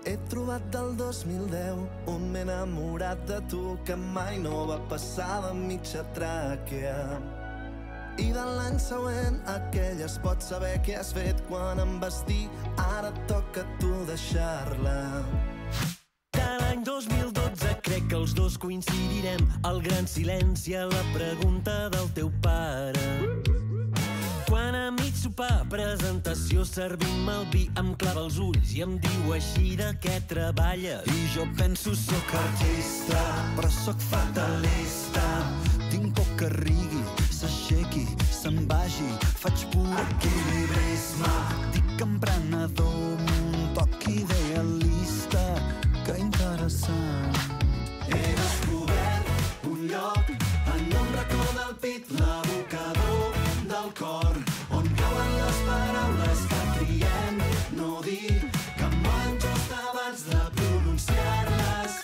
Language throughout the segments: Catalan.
He trobat del 2010 un m'he enamorat de tu que mai no va passar de mitja tràquea. I de l'any següent aquell es pot saber què has fet quan em vas dir ara toca a tu deixar-la. De l'any 2012 crec que els dos coincidirem. El gran silenci a la pregunta del teu pare. Quan a mig sopar, presentació, servim el vi, em clava els ulls i em diu així de què treballa. I jo penso soc artista, però soc fatalista. Tinc por que rigui, s'aixequi, se'n vagi. Faig pur equilibrisme, dic emprenedor, un toc idealista. Que interessant. He descobert un lloc en un racó del pit, l'abocador del cor, on cauen les paraules que triem no dir, que em mouen just abans de pronunciar-les,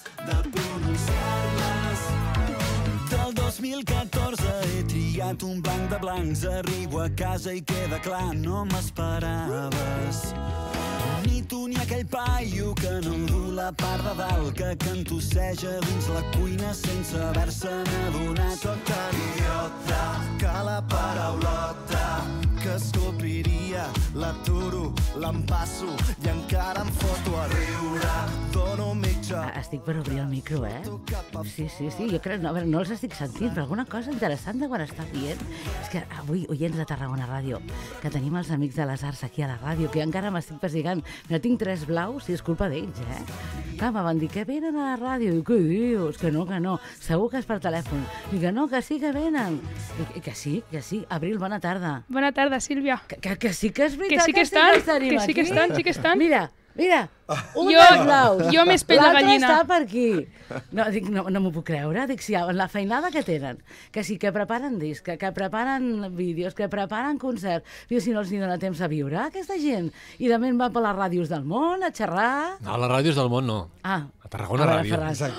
Del 2014 he triat un blanc de blancs, arribo a casa i queda clar, no m'esperaves. Ni tu ni aquell paio que no du la part de dalt, que cantosseja dins la cuina sense haver-se'n adonat. Soc tan idiota que la paraulota que escopiria l'aturo, l'empasso i encara em foto a riure. Dono mitja... Estic per obrir el micro, Sí, jo crec... No, a veure, no els estic sentint, però alguna cosa interessant de quan està dient. És que avui, oients de Tarragona Ràdio, que tenim els amics de les arts aquí a la ràdio, que encara m'estic pessigant. No tinc 3 blaus i és culpa d'ells, Clar, me van dir que venen a la ràdio. I què dius? Que no. Segur que és per telèfon. I que no, que sí que venen. I que sí. Abril, bona tarda. Bona tarda, Sílvia. Que sí que és veritat que sí que estan. Mira, un dels blaus. Jo més pell de gallina. L'altre està per aquí. No, dic, no m'ho puc creure. Dic, sí, la feinada que tenen. Que sí, que preparen disc, que preparen vídeos, que preparen concerts. Diu, si no els dona temps a viure, aquesta gent. I de va per les ràdios del món a xerrar. No, a les ràdios del món no. A Tarragona Ràdio.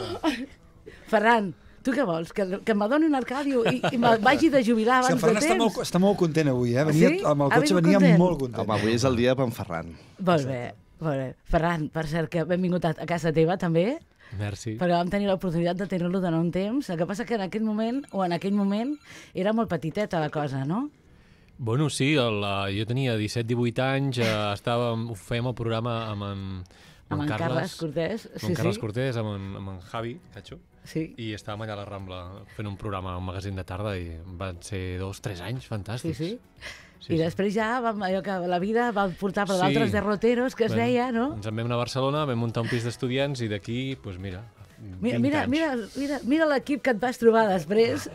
Ferran, tu què vols? Que m'adoni un Arcàdio i me vagi de jubilar abans de temps? Està molt content avui, Sí? Amb el cotxe venia molt content. Home, avui és el dia per en Ferran. Molt bé. Ferran, per cert, que benvingut a casa teva, també. Merci. Perquè vam tenir l'oportunitat de tenir-lo durant un temps. El que passa que en aquell moment, era molt petiteta la cosa, no? Bueno, sí, jo tenia 17-18 anys, fèiem el programa amb en Carles Cortés. Amb en Carles Cortés, amb en Javi Cacho. Sí. I estàvem allà a la Rambla fent un programa, un magazín de tarda, i van ser 2-3 anys fantàstics. Sí. I després ja allò que la vida va portar per d'altres derroteros que es deia, no? Ens en vam anar a Barcelona, vam muntar un pis d'estudiants i d'aquí, doncs mira, 20 anys. Mira l'equip que et vas trobar després,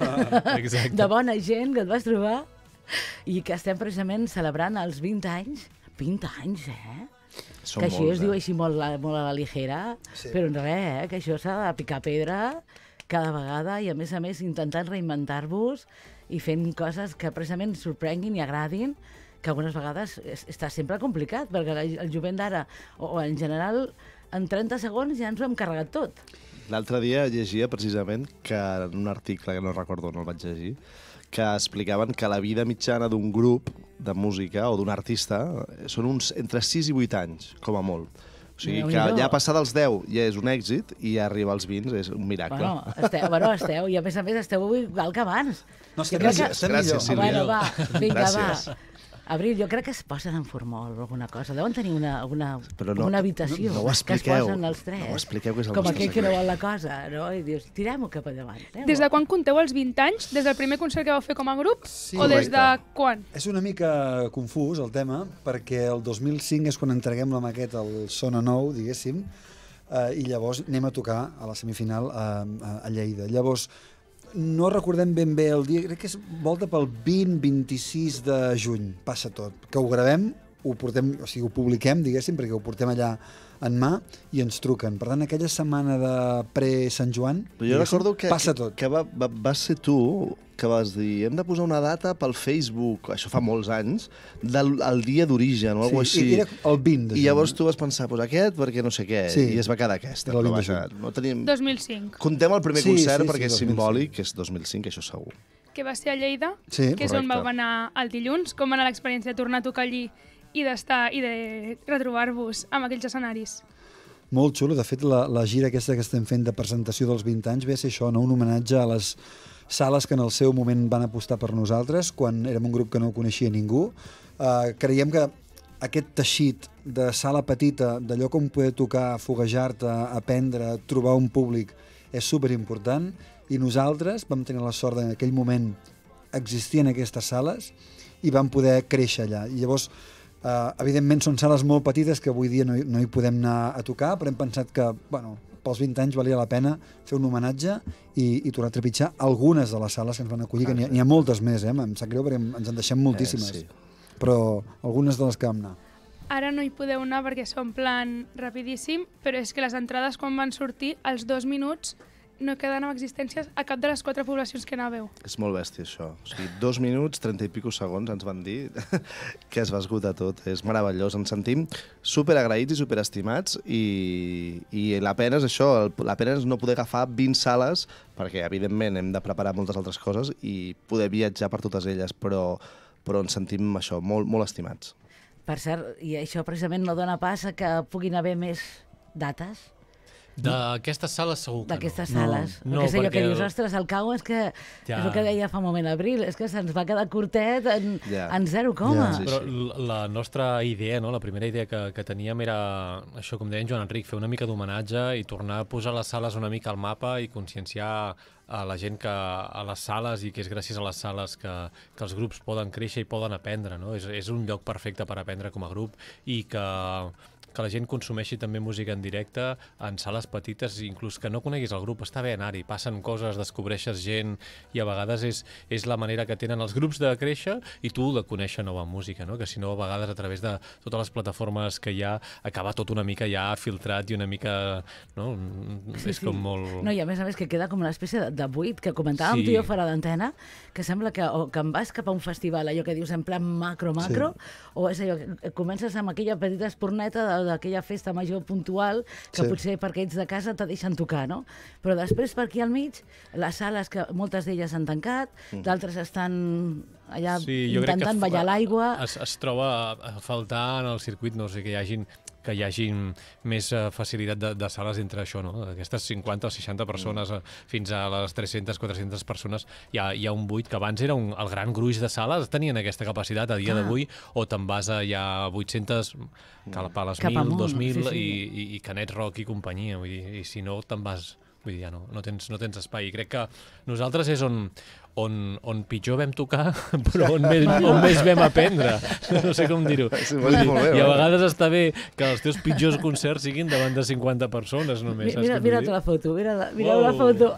de bona gent que et vas trobar, i que estem precisament celebrant els 20 anys. 20 anys, Són que això molts, es diu així molt a la ligera, però res, que això s'ha de picar pedra cada vegada i a més intentant reinventar-vos i fent coses que precisament sorprenguin i agradin, que algunes vegades està sempre complicat, perquè el jovent d'ara, o en general, en 30 segons ja ens ho hem carregat tot. L'altre dia llegia precisament que en un article, que no recordo, no el vaig llegir, que explicaven que la vida mitjana d'un grup de música o d'un artista són uns entre 6 i 8 anys, com a molt. O sigui que ja passar dels 10 ja és un èxit i ja arribar als 20 és un miracle. Esteu, i a més esteu igual que abans. No, estem millor. Gràcies, Sílvia. Vinga, va. Abril, jo crec que es posen en formol o alguna cosa. Deuen tenir una habitació que es posen els tres. No ho expliqueu, que és el com nostre aquell que no secret. vol la cosa, no? I dius, tirem-ho cap endavant. Des de quan compteu els 20 anys? Des del primer concert que vau fer com a grup? Sí, o des de quan? És una mica confús el tema, perquè el 2005 és quan entreguem la maqueta al Sona Nou, diguéssim, i llavors anem a tocar a la semifinal a Lleida. Llavors, no recordem ben bé el dia, crec que és volta pel 20-26 de juny, passa tot, que ho gravem, ho portem, o sigui, ho publiquem, diguéssim, perquè ho portem allà en mà i ens truquen. Per tant, aquella setmana de pre-Sant Joan, jo recordo que, passa tot. Que vas ser tu que vas dir, hem de posar una data pel Facebook, això fa molts anys, del dia d'origen o alguna cosa així. Sí, era el 20 de juny. I llavors tu vas pensar, doncs aquest, perquè no sé què, i es va quedar aquesta. Era el 20 de juny. No tenim... 2005. Contem el primer concert perquè és simbòlic, que és 2005, això segur. Que va ser a Lleida, sí, que és on vau anar el dilluns. Com va anar l'experiència de tornar a tocar allí i d'estar i de retrobar-vos amb aquells escenaris? molt xulo. De fet, la gira aquesta que estem fent de presentació dels 20 anys ve a ser això, no? Un homenatge a les sales que en el seu moment van apostar per nosaltres, quan érem un grup que no coneixia ningú. Creiem que aquest teixit de sala petita, d'allò com poder tocar, foguejar-te, aprendre, trobar un públic, és superimportant, i nosaltres vam tenir la sort en aquell moment existir en aquestes sales i vam poder créixer allà. I llavors, evidentment, són sales molt petites que avui dia no hi podem anar a tocar, però hem pensat que, bueno, pels 20 anys valia la pena fer un homenatge i tornar a trepitjar algunes de les sales que ens van acollir, que n'hi ha moltes més, em sap greu perquè ens en deixem moltíssimes, Sí. però algunes de les que vam anar. Ara no hi podeu anar perquè són plan rapidíssim, però és que les entrades quan van sortir, als 2 minuts, no queden amb existències a cap de les 4 poblacions que anàveu. És molt bèstia, això. O sigui, 2 minuts, 30 i pico segons, ens van dir que es va esgotar tot. És meravellós. Ens sentim superagraïts i superestimats i la pena és això, la pena és no poder agafar 20 sales, perquè, evidentment, hem de preparar moltes altres coses i poder viatjar per totes elles, però ens sentim, això, molt estimats. Per cert, i això precisament no dona pas a que puguin haver més dates D'aquestes sales segur que no. d'aquestes sales. No, que sé jo que perquè dius, ostres, el cau és que és el que deia fa un moment Abril, és que se'ns va quedar curtet en 0, Ja, sí. Però la nostra idea, no? La primera idea que teníem era això, com deia en Joan Enric, fer una mica d'homenatge i tornar a posar les sales una mica al mapa i conscienciar a la gent que a les sales i que és gràcies a les sales que els grups poden créixer i poden aprendre, no? És un lloc perfecte per aprendre com a grup i que la gent consumeixi també música en directe en sales petites, inclús que no coneguis el grup, està bé anar-hi, passen coses, descobreixes gent i a vegades és la manera que tenen els grups de créixer i tu de conèixer nova música, no? Que si no a vegades a través de totes les plataformes que hi ha acaba tot una mica ja filtrat i una mica, no? És com molt... No, i a més que queda com una espècie de buit, que comentàvem tu i jo fora d'antena, que sembla que em vas cap a un festival, allò que dius en plan macro, o és allò que comences amb aquella petita esporneta d'aquella festa major puntual que potser perquè ets de casa te deixen tocar, no? Però després per aquí al mig, les sales que moltes d'elles han tancat, d'altres estan allà intentant ballar l'aigua. Es troba a faltar en el circuit, no sé, que hi hagi més facilitat de sales entre això, no? Aquestes 50 o 60 persones fins a les 300, 400 persones, hi ha un buit que abans era el gran gruix de sales, tenien aquesta capacitat a dia d'avui, o te'n vas a ja 800, cap a les 1.000, 2.000 i Canet Rock i companyia, vull dir, i si no te'n vas... Vull dir, ja no tens espai. I crec que nosaltres és on pitjor vam tocar, però on més vam aprendre. No sé com dir-ho. I a vegades està bé que els teus pitjors concerts siguin davant de 50 persones només. Mira't la foto, mireu la foto.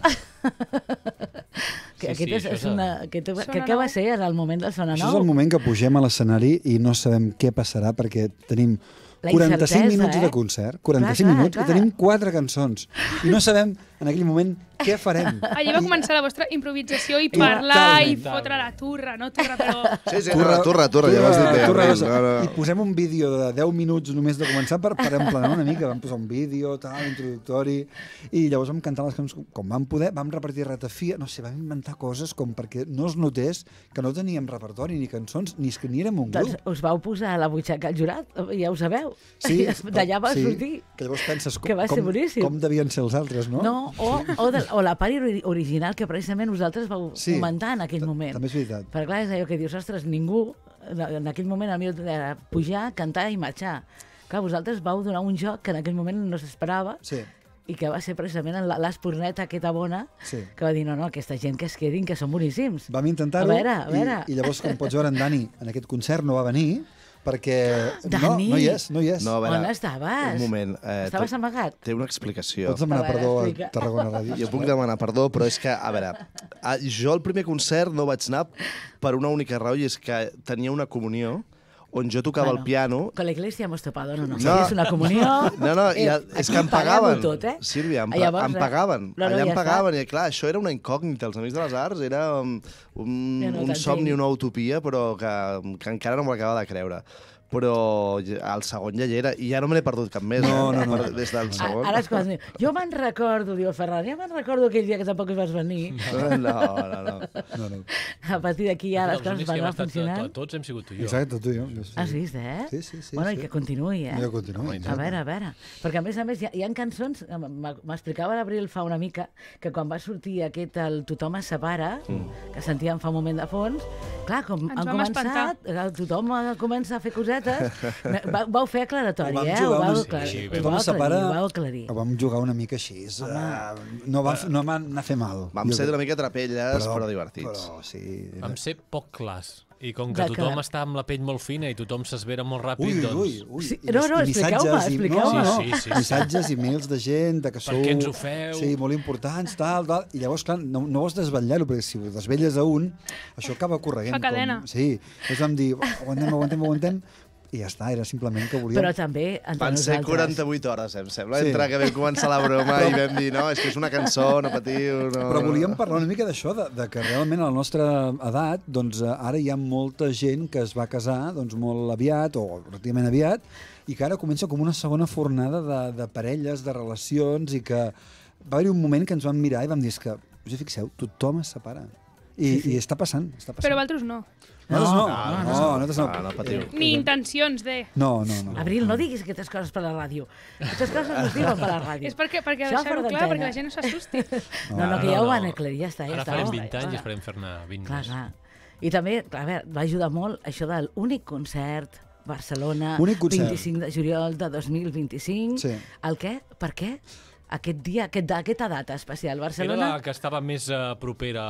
Què va ser en el moment del Sona Nou? Això és el moment que pugem a l'escenari i no sabem què passarà perquè tenim 45 minuts de concert, 45 minuts, i tenim 4 cançons. I no sabem, en aquell moment, què farem. Allà va començar la vostra improvisació i parlar i fotre la turra, no? Turra, però... Sí, turra, ja vas dir bé. I posem un vídeo de 10 minuts només de començar per emplenar una mica. Vam posar un vídeo, introductori, i llavors vam cantar les cançons com vam poder, vam repartir ratafia, no sé, vam inventar coses com perquè no es notés que no teníem repertori ni cançons, ni que ni érem un grup. Doncs us vau posar a la butxaca al jurat, ja ho sabeu. Sí, d'allà va sortir. Que llavors penses com devien ser els altres, no? No, o la part original que precisament vosaltres vau comentar en aquell moment. També és veritat. Perquè clar, és allò que dius, ostres, ningú en aquell moment era pujar, cantar i marxar. Clar, vosaltres vau donar un joc que en aquell moment no s'esperava i que va ser precisament l'esporneta aquesta bona que va dir, no, aquesta gent que es quedin, que són boníssims. Vam intentar-ho i llavors, com pots veure, en Dani en aquest concert no va venir perquè no hi és. No, veure, on estaves? Un moment. Estaves amagat? Té una explicació. Pots demanar perdó a Tarragona Ràdio? Jo puc demanar perdó, però és que, a veure, jo al primer concert no vaig anar per una única raó i és que tenia una comunió on jo tocava el piano... Con la iglesia hemos topado, no. És una comunió... No, és que em pagaven. Tot, Sílvia, em pagaven. Allà em pagaven, i clar, això era una incògnita. Els Amics de les Arts era un somni, una utopia, però que encara no me l'acabava de creure. però el segon ja hi era, i ja no me l'he perdut cap més, No. des del segon. Ara és quan diu, jo me'n recordo, diu el Ferran, ja me'n recordo aquell dia que tampoc hi vas venir. No. A partir d'aquí ja les coses van anar funcionant. Tots hem sigut tu i jo. Exacte, tu i jo. Has vist, eh? Sí. Bueno, i que continuï, eh? Jo continuo. A veure. Perquè, a més, hi ha cançons, m'explicava l'Abril fa una mica, que quan va sortir aquest el Tothom es separa, que sentíem fa un moment de fons, clar, com Ens han vam començat, tothom comença a fer cosetes, vau fer aclaratori, Ho vam eh? jugar Ho vau unes- aclarir. sí, Tothom es separa. Ho vau aclarir. Ho vam jugar una mica així. No va anar a fer mal. Vam ser una mica trapelles, però divertits. Però sí. Vam ser poc clars. I com que D'acord. tothom està amb la pell molt fina i tothom s'esvera molt ràpid, doncs... Ui. Sí, I no, i expliqueu-me, missatges, expliqueu-me. No, Sí. missatges i mails de gent, de que sou... què ens ho feu? Sí, molt importants, tal. I llavors, clar, no vols desvetllar-ho, perquè si ho desvelles a un, això acaba correguent. Fa cadena. Sí. Llavors vam dir, aguantem, i ja està, era simplement que volíem... Però també entre Van ser nosaltres. 48 hores, em sembla, Sí. entre que vam començar la broma i vam dir, no, és que és una cançó, no patiu... No, Però volíem parlar una mica d'això, de que realment a la nostra edat, doncs ara hi ha molta gent que es va casar doncs, molt aviat, o relativament aviat, i que ara comença com una segona fornada de parelles, de relacions, i que va haver-hi un moment que ens vam mirar i vam dir, és que, us hi fixeu, tothom es separa. I està passant, està passant. Però vosaltres no. Nosaltres no. No patiu. Ni intencions de... No. Abril, no diguis aquestes coses per la ràdio. Aquestes coses no es diuen per la ràdio. És perquè Això deixar-ho fora clar, d'antena. perquè la gent no s'assusti. No, que ja ho van aclarir, ja està. Ara Ja farem està. 20 anys i esperem fer-ne 20 Clar, més. clar. I també, a veure, va ajudar molt això de l'únic concert Barcelona, Únic concert. 25 de juliol de 2025. Sí. El què? Per què? Aquest dia, aquesta data especial. Era Barcelona... la que estava més propera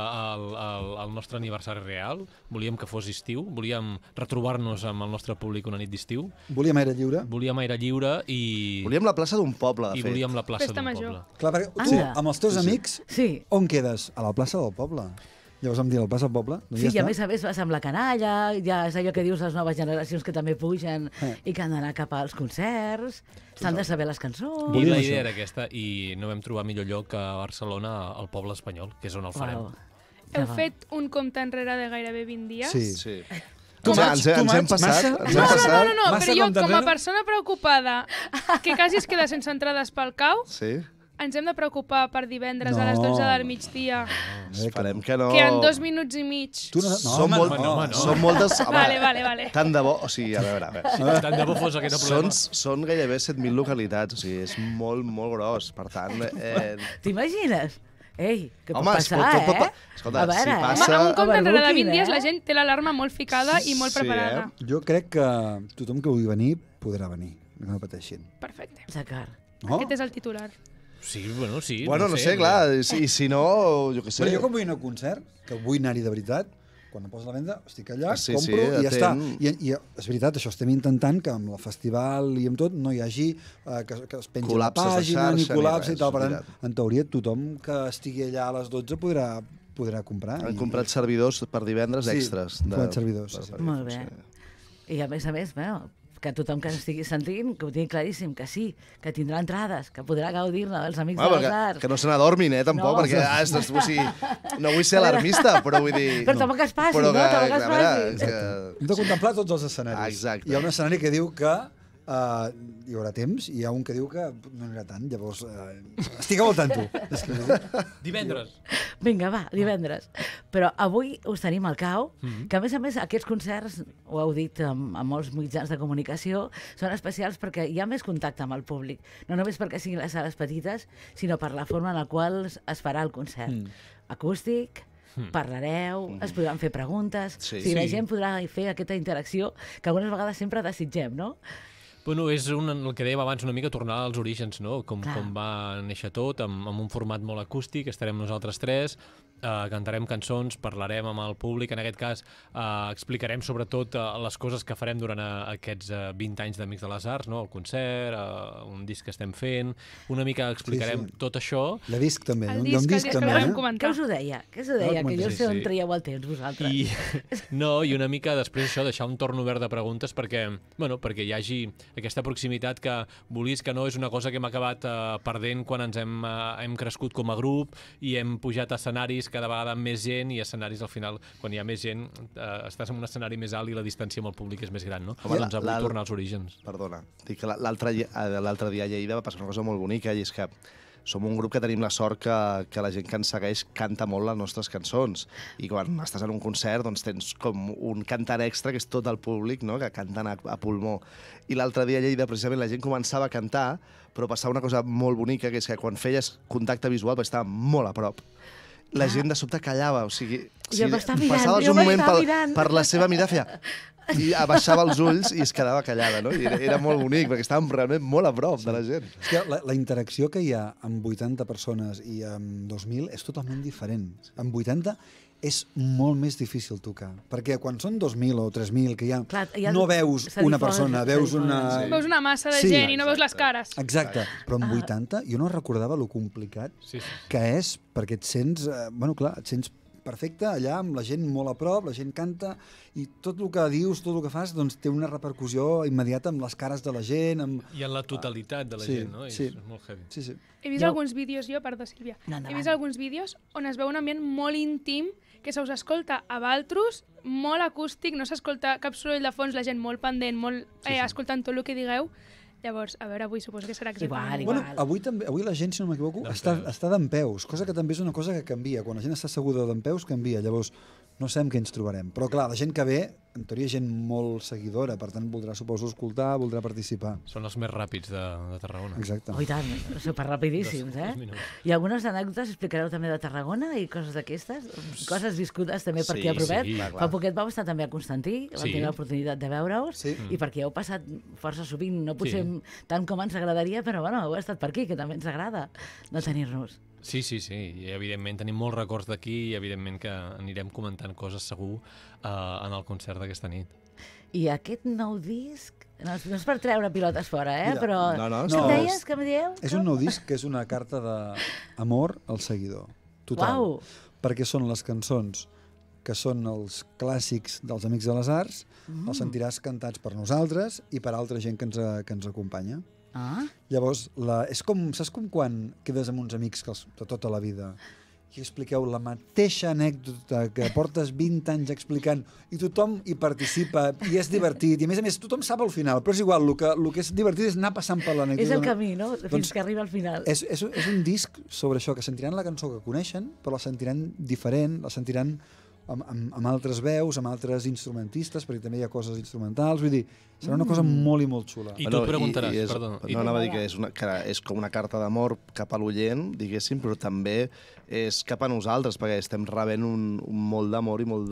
al nostre aniversari real. Volíem que fos estiu, volíem retrobar-nos amb el nostre públic una nit d'estiu, Volíem aire lliure. volíem aire lliure i Volíem la plaça d'un poble, de i fet. volíem la plaça Festa d'un major. poble. Clar, perquè tu, Anda. amb els teus amics, Sí. on quedes? A la plaça del poble. Llavors vam dir, a la plaça del poble? Doncs Sí, ja i a està. més vas amb la canalla, ja és allò que dius les noves generacions que també pugen i que han d'anar cap als concerts, s'han de saber les cançons... I Volíem la això. idea era aquesta, i no vam trobar millor lloc que a Barcelona, al poble espanyol, que és on el farem. Uau. Heu fet un compte enrere de gairebé 20 dies? Sí. Sí. Too much, Ens hem massa? passat, ens hem No, passat. Massa però jo, compte com a enrere? persona preocupada que quasi es queda sense entrades pel cau, Sí? ens hem de preocupar per divendres a les No. 12 del migdia, Esperem que no... que en 2 minuts i mig... Tu no, Són, home, molt, no. són moltes... Home, Vale. Tant de bo... O sigui, a veure. Tant de bo fos aquest el problema. Són gairebé 7.000 localitats, o sigui, és molt, molt gros. Per tant, T'imagines? Ei, què pot Home, passar, tot pot eh? escolta, A veure, si eh? passa- Amb un compte enrere de Overbooking, 20 dies la eh? gent té l'alarma molt ficada i molt Sí, preparada. Jo crec que tothom que vulgui venir podrà venir, que no pateixin. Perfecte. D'acord. No? Aquest és el titular. Sí, bueno, sí. Bueno, no sé, clar, i si no, jo què sé. Però jo quan vull anar a un concert, que vull anar-hi de veritat, quan em poso a la venda, estic allà, Sí, compro sí, i ja està. atent. I és veritat, això estem intentant que amb el festival i amb tot no hi hagi que es pengi la Col·lapses de pàgina, ni xarxa, ni col·lapse res, i tal. Per és tant, en teoria, tothom que estigui allà a les 12 podrà comprar. Han comprat servidors per divendres Sí, extres. han comprat servidors, sí. Molt bé. I a més, bueno, que tothom que estigui sentint, que ho tingui claríssim, que sí, que tindrà entrades, que podrà gaudir-ne dels amics de les arts. que no se n'adormin, tampoc, No. perquè o sigui, no vull ser alarmista, però vull dir... Però tampoc es passi, però no? Tampoc es a veure, passi. és que... Hem de contemplar tots els escenaris. Ah, exacte. Hi ha un escenari que diu que hi haurà temps i hi ha un que diu que no n'hi haurà tant. Llavors, estigueu al tanto. És que, Divendres. Vinga, va, divendres. Però avui us tenim al cau, que a més, aquests concerts, ho heu dit amb molts mitjans de comunicació, són especials perquè hi ha més contacte amb el públic. No només perquè siguin les sales petites, sinó per la forma en la qual es farà el concert. Acústic, parlareu, es podran fer preguntes, Sí. o sigui, la Sí. gent podrà fer aquesta interacció que algunes vegades sempre desitgem, no? Bueno, és el que dèiem abans, una mica tornar als orígens, no? Com va néixer tot, amb un format molt acústic, estarem nosaltres tres, cantarem cançons, parlarem amb el públic, en aquest cas explicarem sobretot les coses que farem durant aquests 20 anys d'Amics de les Arts, no? El concert, un disc que estem fent, una mica explicarem tot això. hi ha disc també, El no? Hi ha un disc, disc el disc, també, el vam eh? comentar. Què us ho deia? Què us ho deia? Que jo sé on Sí. traieu el temps, vosaltres. I una mica després això, deixar un torn obert de preguntes perquè hi hagi aquesta proximitat que, vulguis que no, és una cosa que hem acabat perdent quan hem crescut com a grup i hem pujat a escenaris cada vegada amb més gent i escenaris al final, quan hi ha més gent, estàs en un escenari més alt i la distància amb el públic és més gran, no? Home, Doncs avui tornar als orígens. Perdona, dic que l'altre dia a Lleida va passar una cosa molt bonica i és que som un grup que tenim la sort que la gent que ens segueix canta molt les nostres cançons i quan estàs en un concert doncs tens com un cantant extra que és tot el públic, no? Que canten a pulmó. I l'altre dia a Lleida precisament la gent començava a cantar però passava una cosa molt bonica que és que quan feies contacte visual perquè estava molt a prop la gent de sobte callava, o sigui passaves un moment per la seva mirada feia i abaixava els ulls i es quedava callada, no? I era molt bonic, perquè estàvem realment molt a prop de la gent. És que la interacció que hi ha amb 80 persones i amb 2.000 és totalment diferent. Amb 80 és molt més difícil tocar, perquè quan són 2.000 o 3.000, que ja no veus una persona, veus una massa de gent i no veus les cares. Exacte, però amb 80 jo no recordava lo complicat que és, perquè et sents, et sents perfecte, allà amb la gent molt a prop, la gent canta i tot el que dius, tot el que fas, doncs té una repercussió immediata amb les cares de la gent. I en la totalitat de la gent, no? És molt heavy. Sí. He vist alguns vídeos, perdó, Sílvia, he vist alguns vídeos on es veu un ambient molt íntim, que se us escolta a Valtros, molt acústic, no s'escolta cap soroll de fons, la gent molt pendent, molt escoltant tot el que digueu. Llavors, a veure, avui suposo que serà exactament igual. Bueno, avui la gent, si no m'equivoco, està dempeus, cosa que també és una cosa que canvia. Quan la gent està asseguda dempeus, canvia. Llavors, no sabem què ens trobarem. Però, clar, la gent que ve, en teoria, gent molt seguidora, per tant, voldrà, suposo, escoltar, voldrà participar. Són els més ràpids de Tarragona. Exacte. Oh, i tant, superrapidíssims, I algunes anècdotes explicareu també de Tarragona i coses d'aquestes? Coses viscudes també per aquí a Provet? Fa poquet vau estar també a Constantí, vam tenir l'oportunitat de veure-us, i perquè heu passat força sovint, no potser tant com ens agradaria, però bueno, heu estat per aquí, que també ens agrada no tenir-nos. Sí, i evidentment tenim molts records d'aquí i evidentment que anirem comentant coses segur en el concert d'aquesta nit. I aquest nou disc, no és per treure pilotes fora, però... No, què em deies, què em dieu? És un nou disc que és una carta d'amor al seguidor, total. Perquè són les cançons que són els clàssics dels Amics de les Arts, els sentiràs cantats per nosaltres i per altra gent que ens acompanya. Llavors, és com, saps com quan quedes amb uns amics de tota la vida i expliqueu la mateixa anècdota que portes 20 anys explicant i tothom hi participa i és divertit i a més tothom sap al final, però és igual, el que és divertit és anar passant per l'anècdota. És el camí, no? Fins que arriba al final. És un disc sobre això, que sentiran la cançó que coneixen, però la sentiran diferent, la sentiran amb altres veus, amb altres instrumentistes, perquè també hi ha coses instrumentals, vull dir, serà una cosa molt i molt xula. I tu et preguntaràs, perdó. No, anava a dir que és com una carta d'amor cap a l'oient, diguéssim, però també és cap a nosaltres, perquè estem rebent un molt d'amor i molt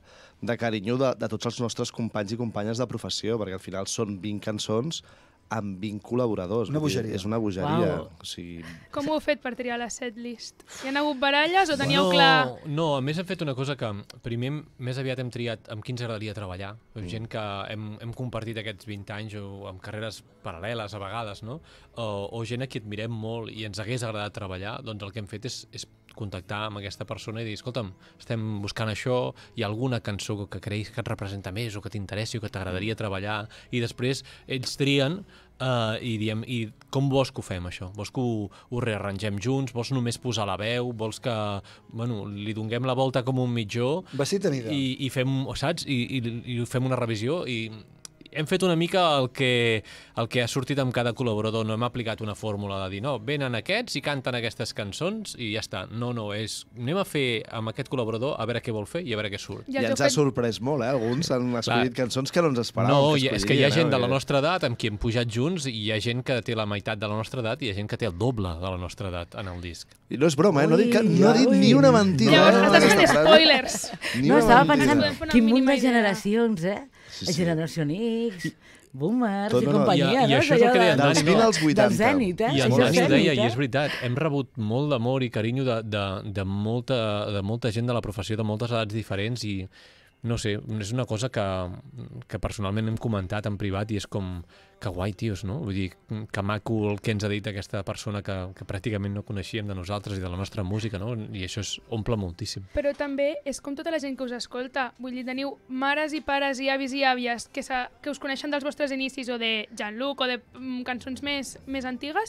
de carinyo de tots els nostres companys i companyes de professió, perquè al final són 20 cançons amb 20 col·laboradors. Una bogeria. És una bogeria. Wow. Com ho heu fet per triar la setlist? Hi ha hagut baralles o teníeu clar? No, a més hem fet una cosa que primer més aviat hem triat amb qui ens agradaria treballar. Gent que hem compartit aquests 20 anys o amb carreres paral·leles a vegades, no? O gent a qui admirem molt i ens hagués agradat treballar, doncs el que hem fet és contactar amb aquesta persona i dir, escolta'm, estem buscant això, hi ha alguna cançó que creguis que et representa més o que t'interessi o que t'agradaria treballar, i després ells trien i diem, i com vols que ho fem, això? Vols que ho rearrangem junts? Vols només posar la veu? Vols que li donem la volta com un mitjó? Vestit a mida. I fem, saps? I fem una revisió i hem fet una mica el que ha sortit amb cada col·laborador. No hem aplicat una fórmula de dir, no, venen aquests i canten aquestes cançons i ja està. No, anem a fer amb aquest col·laborador a veure què vol fer i a veure què surt. I ens ha sorprès molt, Alguns han escollit cançons que no ens esperàvem. No, és que hi ha gent de la nostra edat amb qui hem pujat junts i hi ha gent que té la meitat de la nostra edat i hi ha gent que té el doble de la nostra edat en el disc. I no és broma, no ha dit ni una mentida. Llavors estàs fent spoilers. No, estava pensant quin munt de generacions, Generació X, Boomers i companyia, I això és el que deia dels 20 als 80. Del Zenit, I en Dani deia, i és veritat, hem rebut molt d'amor i carinyo de molta gent de la professió, de moltes edats diferents i no sé, és una cosa que personalment hem comentat en privat i és com, que guai, tios, no? Vull dir, que maco el que ens ha dit aquesta persona que pràcticament no coneixíem de nosaltres i de la nostra música, no? I això omple moltíssim. Però també és com tota la gent que us escolta. Vull dir, teniu mares i pares i avis i àvies que us coneixen dels vostres inicis o de Jean-Luc o de cançons més antigues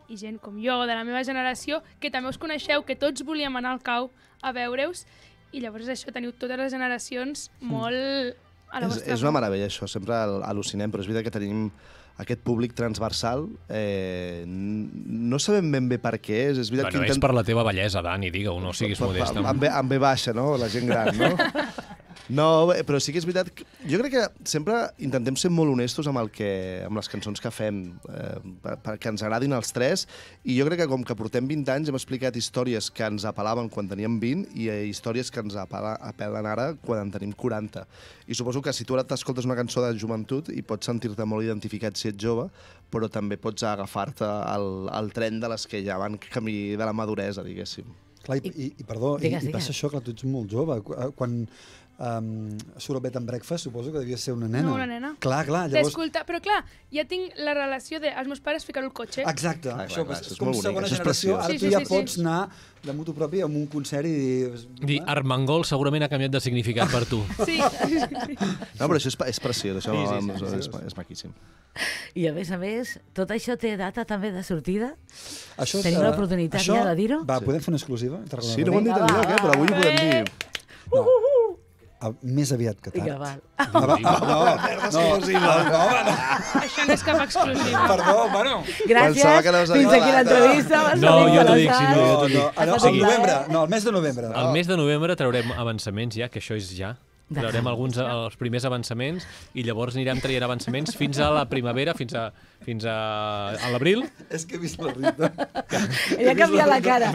i gent com jo, de la meva generació, que també us coneixeu, que tots volíem anar al cau a veure-us, i llavors això, teniu totes les generacions molt a la vostra... És una meravella, això, sempre al·lucinem, però és veritat que tenim aquest públic transversal, no sabem ben bé per què és veritat que és per la teva bellesa, Dani, digue-ho, no siguis modesta. Amb B baixa, no? La gent gran, no? No, però sí que és veritat que jo crec que sempre intentem ser molt honestos amb les cançons que fem, perquè ens agradin els tres, i jo crec que com que portem 20 anys hem explicat històries que ens apel·laven quan teníem 20 i històries que ens apel·len ara quan en tenim 40. I suposo que si tu ara t'escoltes una cançó de joventut i pots sentir-te molt identificat si ets jove, però també pots agafar-te al tren de les que ja van camí de la maduresa, diguéssim. Clar, i perdó, i passa això, que tu ets molt jove. Quan surt el Bed and Breakfast, suposo que devia ser una nena. No, una nena. Clar, llavors... Però clar, ja tinc la relació de els meus pares ficar-ho al cotxe. Exacte, això és com segona generació. Ara tu ja pots anar de moto propi amb un concert i dir... Armengol segurament ha canviat de significat per tu. Sí. No, però això és preciós, això és maquíssim. I a més, tot això té data també de sortida? Tenim l'oportunitat ja de dir-ho? Va, podem fer una exclusiva? Sí, no ho hem dit enlloc, però avui ho podem dir. Més aviat que tard. No, exclusiva. Això no és cap exclusiva. Perdó, bueno. Gràcies, fins aquí l'entrevista. No, jo t'ho dic, sí, jo t'ho dic. Al novembre, no, el mes de novembre. Al mes de novembre traurem avançaments ja, que això és ja. Traurem els primers avançaments i llavors anirem traient avançaments fins a la primavera, fins a l'abril. És que he vist la Rita. Ella ha canviat la cara.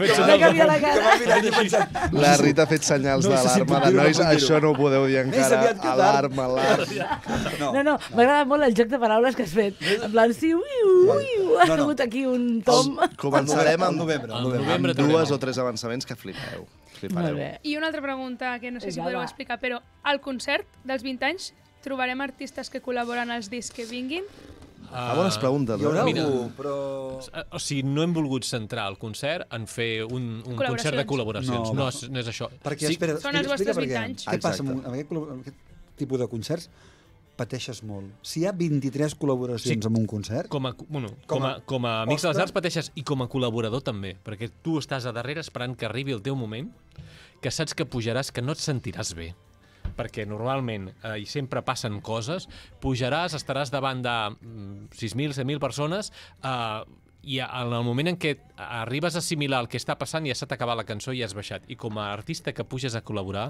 La Rita ha fet senyals d'alarma de nois, això no ho podeu dir encara. Alarma. No, m'agrada molt el joc de paraules que has fet. En plan, sí, ha hagut aquí un tom. Començarem al novembre. Amb 2 o 3 avançaments que flipeu. I una altra pregunta que no sé si podreu explicar, però al concert dels 20 anys trobarem artistes que col·laboren als discs que vinguin? Bones preguntes. Hi haurà algú, però... O sigui, no hem volgut centrar el concert en fer un concert de col·laboracions. No és això. Perquè, espera, són els vostres 20 anys. Què passa amb aquest tipus de concerts? Pateixes molt. Si hi ha 23 col·laboracions en un concert... Com a amics de les arts pateixes i com a col·laborador també, perquè tu estàs a darrere esperant que arribi el teu moment, que saps que pujaràs, que no et sentiràs bé, perquè normalment, i sempre passen coses, pujaràs, estaràs davant de 6.000, 7.000 persones, i en el moment en què arribes a assimilar el que està passant ja s'ha acabat la cançó i has baixat. I com a artista que puges a col·laborar,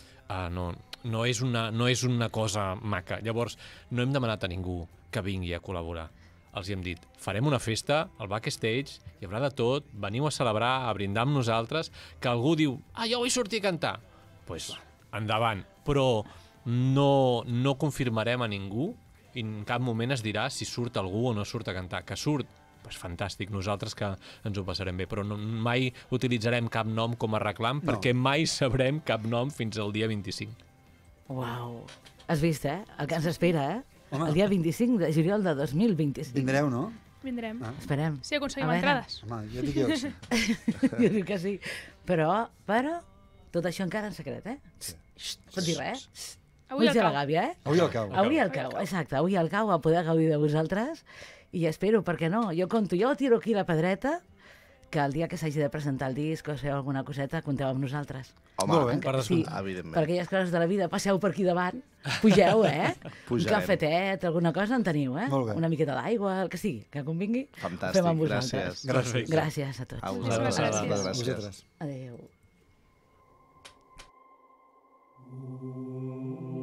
no és una cosa maca. Llavors, no hem demanat a ningú que vingui a col·laborar. Els hem dit, farem una festa, al backstage, hi haurà de tot, veniu a celebrar, a brindar amb nosaltres, que algú diu, jo vull sortir a cantar. Doncs endavant. Però no confirmarem a ningú i en cap moment es dirà si surt algú o no surt a cantar. Que surt, doncs fantàstic, nosaltres que ens ho passarem bé, però mai utilitzarem cap nom com a reclam, perquè mai sabrem cap nom fins al dia 25. Uau, has vist, el que ens espera, el dia 25 de juliol de 2025. Vindreu, no? Vindrem. Esperem. Si aconseguim entrades. Home, jo dic que sí. Jo dic que sí. Però, tot això encara en secret, Pot dir res, Avui al cau. Avui al cau. Exacte, avui al cau a poder gaudir de vosaltres. I espero, perquè no, jo tiro aquí la pedreta, que el dia que s'hagi de presentar el disc o feu alguna coseta, compteu amb nosaltres. Home, evidentment. Per aquelles coses de la vida, passeu per aquí davant, pugeu, un cafetet, alguna cosa en teniu, una miqueta d'aigua, el que sigui, que convingui. Fantàstic, fem amb vosaltres. Gràcies a tots. A vosaltres. Adéu.